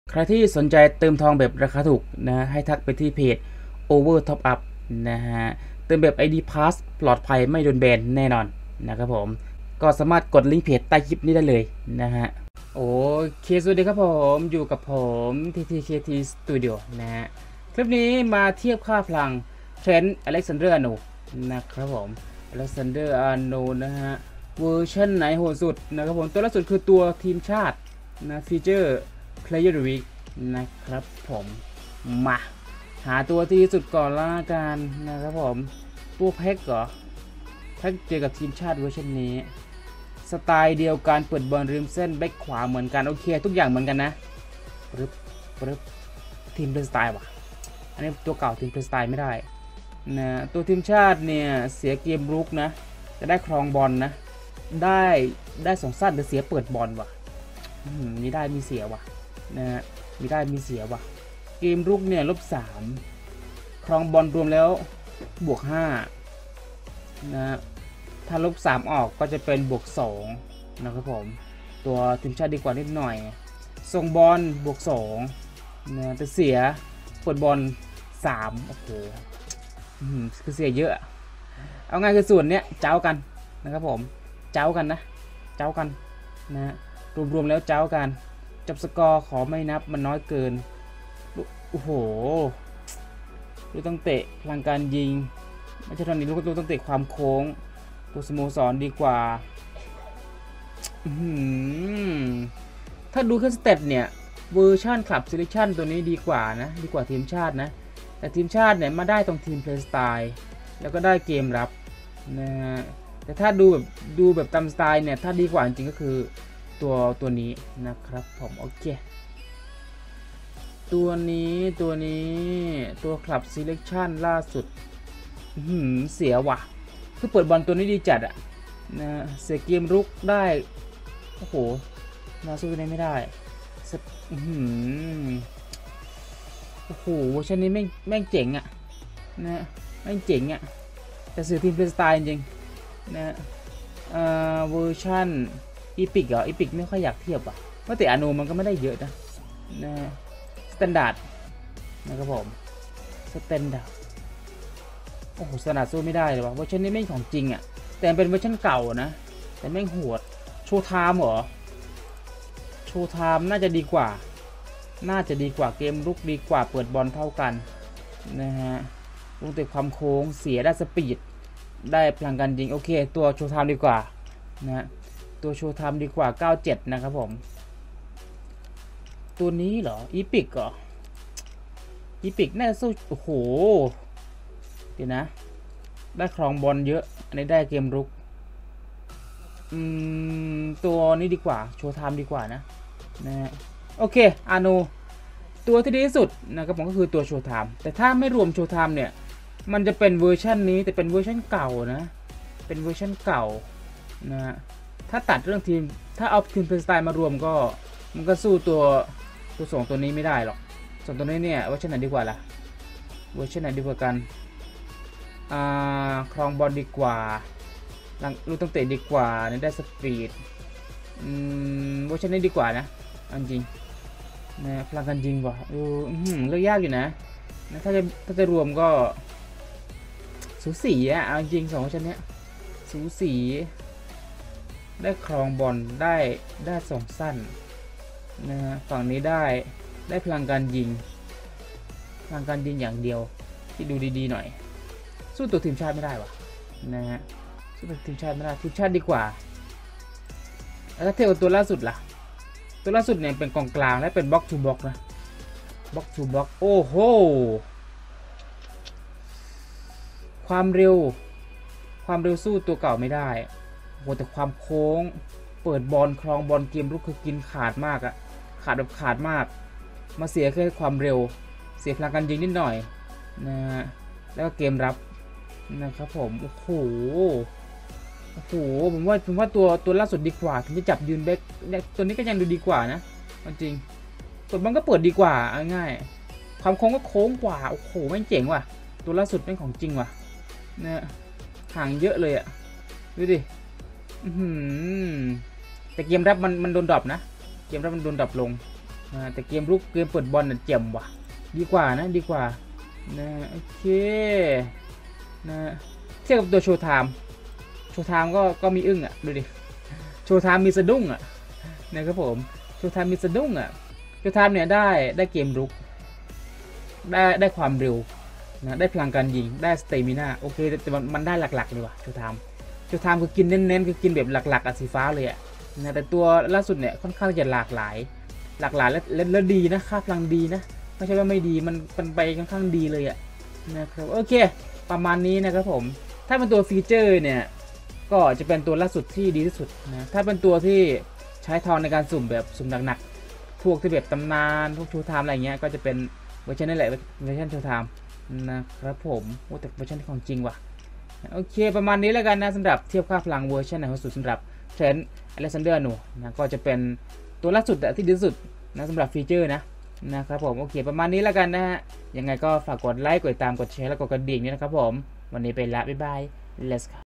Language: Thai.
ใครที่สนใจเติมทองแบบราคาถูกนะให้ทักไปที่เพจ Over Top Up นะฮะเติมแบบ ID Pass ปลอดภัยไม่โดนแบนแน่นอนนะครับผมก็สามารถกดลิงก์เพจใต้คลิปนี้ได้เลยนะฮะโอเคสวัสดีครับผมอยู่กับผม TTKT Studio นะฮะคลิปนี้มาเทียบค่าพลังเทรนต์อเล็กซานเดอร์อาร์โนนะครับผมอเล็กซานเดอร์อาร์โนนะฮะเวอร์ชันไหนโหดสุดนะครับผมตัวล่าสุดคือตัวทีมชาตินะฟีเจอร์ Player of the Week นะครับผมมาหาตัวที่สุดก่อนละกันนะครับผมตัวแพ็กเหรอแพ็กเจอกับทีมชาติเวอร์ชันนี้สไตล์เดียวกันเปิดบอลริมเส้นแบ็คขวาเหมือนกันโอเคทุกอย่างเหมือนกันนะปึ๊บปึ๊บทีมเพลย์สไตล์ว่ะอันนี้ตัวเก่าทีมเพลย์สไตล์ไม่ได้นะตัวทีมชาติเนี่ยเสียเกมรุกนะจะได้ครองบอลนะได้สองสั้นแต่เสียเปิดบอลว่ะนี่ได้มีเสียว่ะนะฮะมีได้มีเสียว่ะเกมรุกเนี่ย-3ครองบอลรวมแล้ว-5นะถ้า-3ออกก็จะเป็น+2นะครับผมตัวทีมชาติดีกว่านิดหน่อยส่งบอล+2นะแต่เสียเปิดบอล3โอ้โหคือเสียเยอะเอาง่ายคือส่วนเนี้ยเจ้ากันนะครับผมเจ้ากันนะเจ้ากันนะรวมๆแล้วเจ้ากันจับสกอร์ขอไม่นับมันน้อยเกินโอ้โหลูกต้องเตะพลังการยิงไม่ใช่เท่านี้ลูกต้องเตะความโค้งตัวสโมสรดีกว่าถ้าดูแค่สเตตเนี่ยเวอร์ชันคลับเซเลคชั่นตัวนี้ดีกว่านะดีกว่าทีมชาตินะแต่ทีมชาติเนี่ยมาได้ตรงทีมเพลย์สไตล์แล้วก็ได้เกมรับนะแต่ถ้าดูแบบตามสไตล์เนี่ยถ้าดีกว่าจริงก็คือตัวนี้นะครับผมโอเคตัวนี้ตัวคลับ selection ล่าสุดเสียว่ะคือเปิดบอลตัวนี้ดีจัดอะนะเสียเกมรุกได้โอ้โหมาสู้ตัวนี้ไม่ได้โอ้โหเวอร์ชันนี้แม่งเจ๋งอะนะแม่งเจ๋งอะแต่สื่อทีมเป็นสไตล์จริงนะเวอร์ชันอีพิกเหรออีพิกไม่ค่อยอยากเทียบอ่ะเพราะแต่อนุมันก็ไม่ได้เยอะนะสแตนดาร์ดนะครับผมสแตนดาร์ดโอ้โหสแตนดาร์ดสู้ไม่ได้เลยว่ะเวอร์ชันนี้ไม่ของจริงอ่ะแต่เป็นเวอร์ชันเก่านะแต่แม่งโหดโชว์ไทม์เหรอโชว์ไทม์น่าจะดีกว่าเกมลุกดีกว่าเปิดบอลเท่ากันนะฮะลงแต่ความโค้งเสียได้สปีดได้พลังการยิงโอเคตัวโชว์ไทม์ดีกว่านะตัวโชว์ไทม์ดีกว่า97นะครับผมตัวนี้เหรออีพิกเหรออีพิกน่าจะสู้โอ้โหเดี๋ยวนะได้ครองบอลเยอะอันนี้ได้เกมรุกตัวนี้ดีกว่าโชว์ไทม์ดีกว่านะโอเคอาโนตัวที่ดีที่สุดนะครับผมก็คือตัวโชว์ไทม์แต่ถ้าไม่รวมโชว์ไทม์เนี่ยมันจะเป็นเวอร์ชันนี้แต่เป็นเวอร์ชันเก่านะเป็นเวอร์ชันเก่านะถ้าตัดเรื่องทีมถ้าเอาทีมเพลย์สไตล์มารวมก็มันก็สู้ตัวส่งตัวนี้ไม่ได้หรอกส่งตัวนี้เนี่ยเวอร์ชันไหนดีกว่าล่ะเวอร์ชันไหนดีกว่ากันครองบอลดีกว่าลูกต้องเตะดีกว่าได้สปีดเวอร์ชันนี้ดีกว่านะจริงนะพลังการยิงว่ะเลือกยากอยู่นะถ้าจะรวมก็สูสีอ่ะจริง2เวอร์ชันนี้สูสีได้ครองบอลได้ส่งสั้นนะฝั่งนี้ได้พลังการยิงอย่างเดียวที่ดูดีๆหน่อยสู้ตัวทีมชาติไม่ได้วะนะฮะสู้ตัวทีมชาติไม่ได้ทีมชาติดีกว่าแล้วถ้าเทียบกับตัวล่าสุดล่ะตัวล่าสุดเนี่ยเป็นกองกลางและเป็นบล็อกทูบล็อกนะบล็อกทูบล็อกโอ้โหความเร็วสู้ตัวเก่าไม่ได้โหแต่ความโค้งเปิดบอลครองบอลเกมลุกคือกินขาดมากอะขาดมากมาเสียแค่ความเร็วเสียพลังการยิงนิดหน่อยนะแล้วก็เกมรับนะครับผมโอ้โหผมว่าตัวล่าสุดดีกว่าถึงจะจับยืนแบ็คตัวนี้ก็ยังดูดีกว่านะจริงเปิดบอลก็เปิดดีกว่าง่ายความโค้งก็โค้งกว่าโอ้โหแม่งเจ๋งว่ะตัวล่าสุดเป็นของจริงว่ะนะห่างเยอะเลยอะดูดิแต่เกมรับมันโดนดรอปนะเกมรับมันโดนดรอปลงแต่เกมรุกเกมเปิดบอลน่ะเจ๋มว่ะดีกว่านะดีกว่านะโอเคนะเทียบกับตัวโชว์ไทม์ก็มีอึ้งอ่ะดูดิโชว์ไทม์มีสะดุ้งอ่ะนะครับผมโชว์ไทม์มีสะดุ้งอ่ะโชว์ไทม์เนี่ยได้เกมรุกได้ความเร็วนะได้พลังการยิงได้สเตมิน่าโอเคแต่มันได้หลักๆเลยว่ะโชว์ไทม์คือกินเน้นๆคือกินแบบหลักๆอ่ะสีฟ้าเลยอ่ะนะแต่ตัวล่าสุดเนี่ยค่อนข้างจะหลากหลายและดีนะค่าพลังดีนะไม่ใช่ว่าไม่ดีมันไปค่อนข้างดีเลยอ่ะนะครับโอเคประมาณนี้นะครับผมถ้าเป็นตัวฟีเจอร์เนี่ยก็จะเป็นตัวล่าสุดที่ดีที่สุดนะถ้าเป็นตัวที่ใช้ทองในการสุ่มแบบสุ่มหนักๆพวกที่แบบตำนานพวกชูไทม์อะไรเงี้ยก็จะเป็นเวอร์ชันนั่นแหละเวอร์ชันชูไทม์นะครับผมโอ้แต่เวอร์ชันของจริงว่ะโอเคประมาณนี้แล้วกันนะสำหรับเทียบค่าพลังเวอร์ชันไหนของสุดสำหรับเทรนด์อเล็กซานเดอร์นูนะก็จะเป็นตัวล่าสุดที่ดีที่สุดนะสำหรับฟีเจอร์นะครับผมโอเคประมาณนี้แล้วกันนะฮะยังไงก็ฝากกดไลค์กดติดตามกดแชร์แล้วกดกระดิ่งด้วยนะครับผมวันนี้ไปละบ๊ายบาย let's go